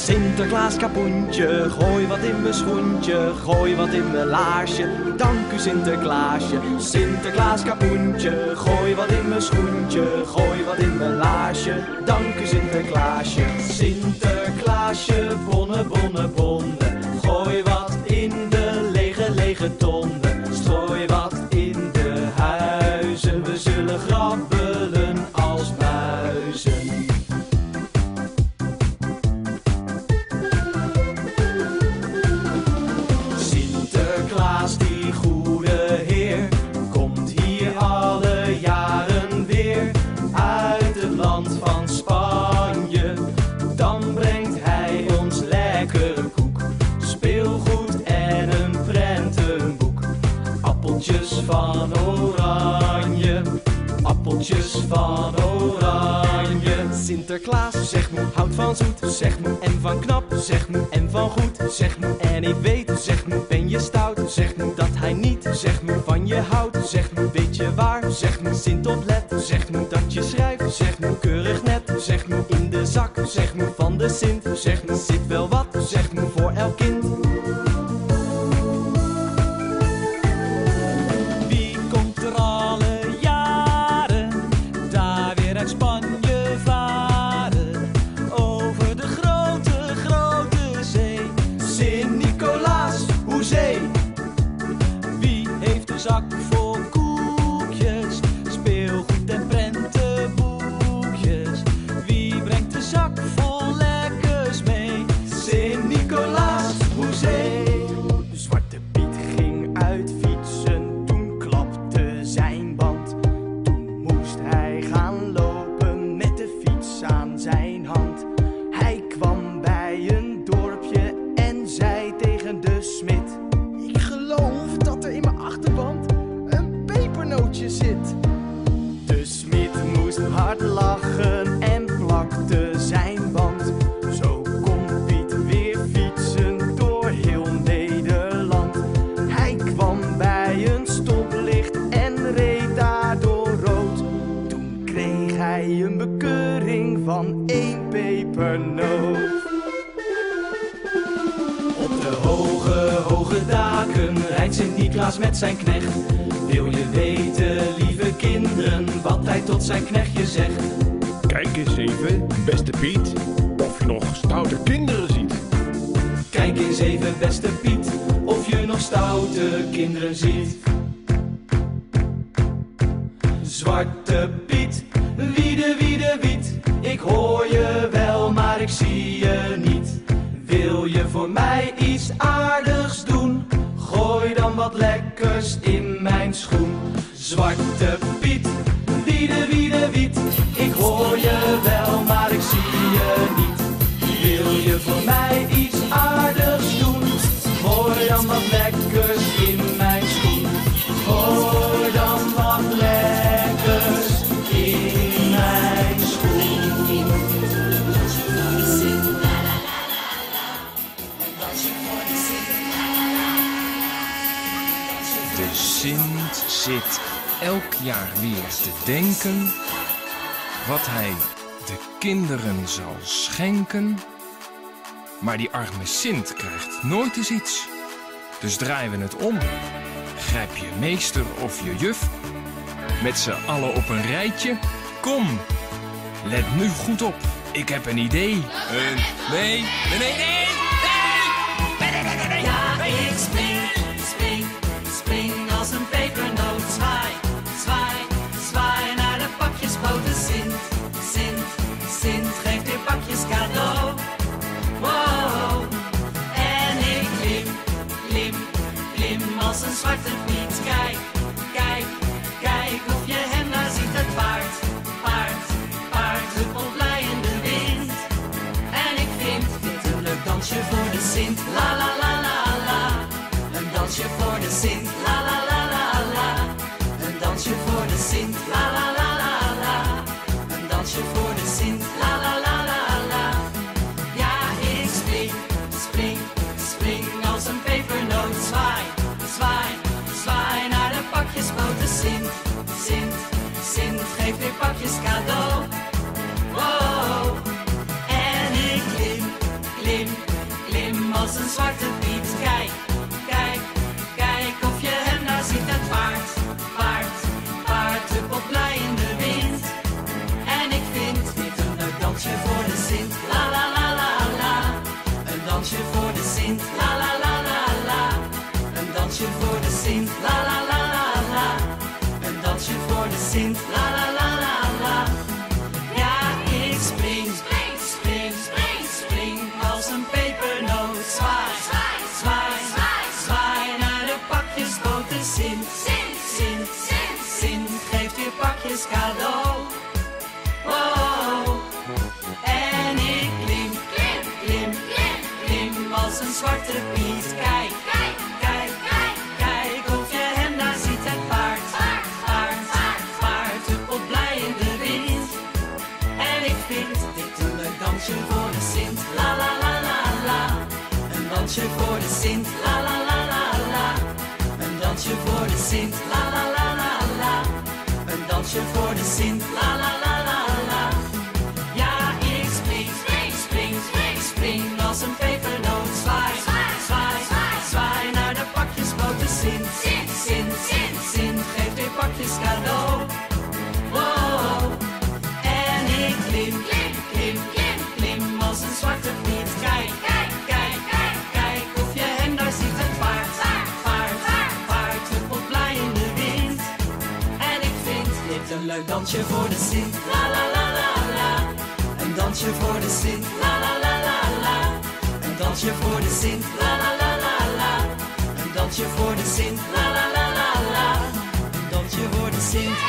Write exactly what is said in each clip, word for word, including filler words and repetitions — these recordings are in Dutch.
Sinterklaas kapoentje, gooi wat in mijn schoentje, gooi wat in mijn laarsje. Dank u Sinterklaasje. Sinterklaas kapoentje, gooi wat in mijn schoentje, gooi wat in mijn laarsje. Dank u Sinterklaasje. Sinterklaasje, bonnen, bonnen, bonnen, gooi wat in de lege, lege tonnen. Strooi wat in de huizen, we zullen grabbelen als muizen. Sinterklaas, die goede heer, komt hier alle jaren weer uit het land van Spanje. Dan brengt hij ons lekkere koek, speelgoed en een prentenboek. Appeltjes van oranje, appeltjes van oranje. Sinterklaas, zeg moe, houdt van zoet, zeg moe, en van knap, zeg moe, en van goed, zeg moe, en ik weet, zeg moe, ben je stout, zeg moe, dat hij niet, zeg moe, van je houdt, zeg moe, weet je waar, zeg moe, Sint oplet, zeg moe, dat je schrijft, zeg moe, keurig net, zeg moe, in de zak, zeg moe, van de Sint, zeg moe, zit wel wat, zeg moe, voor elk kind. Wie komt er alle jaren daar weer uit Spanje varen, over de grote, grote zee? Sint Nicolaas, hoezee! Wie heeft een zak vol koekjes, speelgoed en prentenboekjes? Wie brengt de zak vol lekkers mee? Sint Nicolaas, hoezee! Zwarte Piet ging uit fietsen, toen klapte zijn band. Toen moest hij gaan lopen met de fiets aan zijn hand. Hij kwam bij een dorpje en zei tegen de smid: ik geloof dat er in mijn achterband een pepernootje zit. De smid moest hard lachen en plakte zijn band. Zo kon Piet weer fietsen door heel Nederland. Hij kwam bij een stoplicht en reed daardoor rood. Toen kreeg hij een bekeuring van één pepernoot. Op de hoge, hoge daken rijdt Sint Nicolaas met zijn knecht. Wil je weten, lieve kinderen, wat hij tot zijn knechtje zegt? Kijk eens even, beste Piet, of je nog stoute kinderen ziet. Kijk eens even, beste Piet, of je nog stoute kinderen ziet. Zwarte Piet, wiede, wiede, wiet, ik hoor je wel, maar ik zie je niet. Wil je voor mij iets aardigs doen? Gooi dan wat lekkers in mijn schoen. Zwarte Piet, wiede, wiede, wiet, ik hoor je wel, maar ik zie je niet. Wil je voor mij iets aardigs doen? Gooi dan wat lekkers in mijn schoen. Gooi dan wat lekkers in mijn schoen. De Sint zit elk jaar weer te denken wat hij de kinderen zal schenken. Maar die arme Sint krijgt nooit eens iets. Dus draaien we het om. Grijp je meester of je juf met z'n allen op een rijtje. Kom, let nu goed op. Ik heb een idee. Een, nee, nee, nee, nee, nee! Ja, ik spring, spring, spring als een pepernoot. Zwaai, zwaai, zwaai naar de pakjesboten. Sint, Sint, Sint, geeft weer pakjes cadeau. Wow, en ik klim, klim, klim als een zwarte Piet. Kijk, kijk, kijk of je hem daar ziet. Het paard, paard, paard, huppelt blij in de wind. En ik vind dit een leuk dansje voor de Sint. La la la la la, een dansje voor de Sint. La la la la la, een dansje voor de Sint. La la la la la, een dansje voor de Sint. La la la la la, ja ik spring, spring, spring als een pepernoot. Zwaai, zwaai, zwaai naar de pakjesboten. Sint, Sint, Sint, geef weer pakjes cadeau. Wow, en ik klim, klim, Zwarte Piet, kijk, kijk, kijk of je hem daar ziet. Het paard, paard, paard, huppelt blij in de wind. En ik vind dit een leuk dansje voor de Sint. La la la la la, een dansje voor de Sint. La la la la la, een dansje voor de Sint. La la la la la, een dansje voor de Sint. La la la la la, ja ik spring, spring, spring, spring, spring als een pepernoot. Zwaai, zwaai, zwaai, zwaai, zwaai naar de pakjesboot. De Sint, Sint, Sint, Sint, Sint geeft weer pakjes cadeau. Oh, en ik klim, klim, klim, klim, klim als een zwarte Piet. Kijk, kijk, kijk, kijk, kijk of je hem daar ziet. Het paard, paard, paard, paard, paard huppelt blij in de wind. En ik vind dit een leuk dansje voor de Sint. La la la la la, een dansje voor de Sint. La la la la la, een dansje voor de Sint. La la la la la, een dansje voor de Sint. La la la la la, ja ik spring, spring, spring, spring, spring als een pepernoot. Zwaai, zwaai, zwaai, zwaai, zwaai naar de pakjesboot. De Sint, Sint, Sint, Sint, Sint geeft weer pakjes cadeau. Wow, en ik klim, klim, klim, klim, klim als een zwarte Piet. Kijk, kijk, kijk, kijk, kijk of je hem daar ziet. Het paard, paard, paard, paard, paard huppelt blij in de wind. En ik vind dit een leuk dansje voor de Sint. La la la la la, een dansje voor de Sint. La la la la la, een dansje voor de Sint. La la la la la, een dansje voor de Sint. La la la la la, een dansje voor de Sint.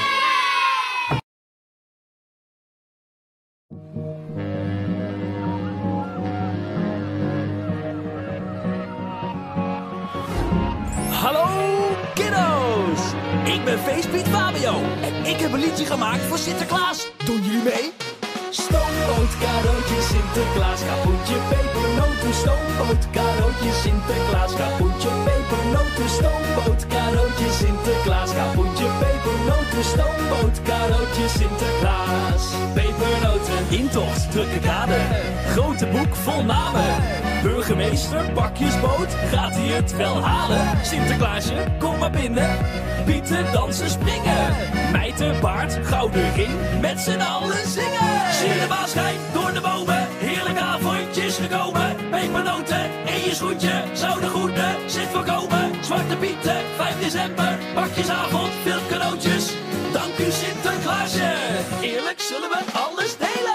Hallo kiddo's! Ik ben Feestpiet Fabio en ik heb een liedje gemaakt voor Sinterklaas. Doen jullie mee? Stoomboot, cadeautje, Sinterklaas, kapoentje, pepernoten. Stoomboot, cadeautje, Sinterklaas, kapoentje, pepernoten. Stoomboot, cadeautje, Sinterklaas, kapoentje, pepernoten. Stoomboot, cadeautje, Sinterklaas, pepernoten. Intocht, drukke kade, grote boek vol namen. Burgemeester, pakjesboot, gaat hij het wel halen? Sinterklaasje, kom maar binnen. Pieten, dansen, springen. Mijten, paard, gouden ring, met z'n allen zingen. Cinema schijnt door de bomen, heerlijk avondjes gekomen. Pepernoten in je schoentje, zouden goede zit voorkomen. Zwarte Pieten, vijf december, pakjesavond, veel cadeautjes. Dank u Sinterklaasje, eerlijk zullen we alles delen.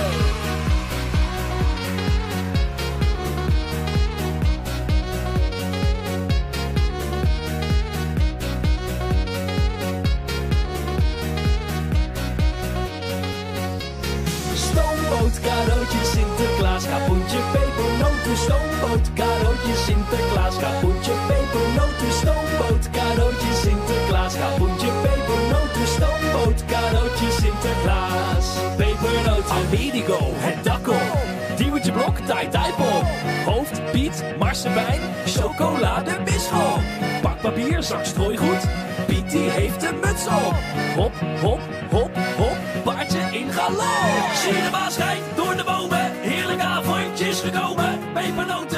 Stoomboot, cadeautje, Sinterklaas, kapoentje, pepernoten. Stoomboot, cadeautje, Sinterklaas, kapoentje, pepernoten. Stoomboot, cadeautje, Sinterklaas, kapoentje, pepernoten. Stoomboot, cadeautje, Sinterklaas, pepernoten. Amerigo, het dak op, Diewertje Blok, tai-tai-pop. Hoofd, Piet, marsepein, chocolade, bisschop. Pakpapier, zak strooigoed, Piet die heeft een muts op. Hop, hop, hop, hop, paardje in galop. Cinema schijnt door de bomen, heerlijk avondjes gekomen. Pepernoten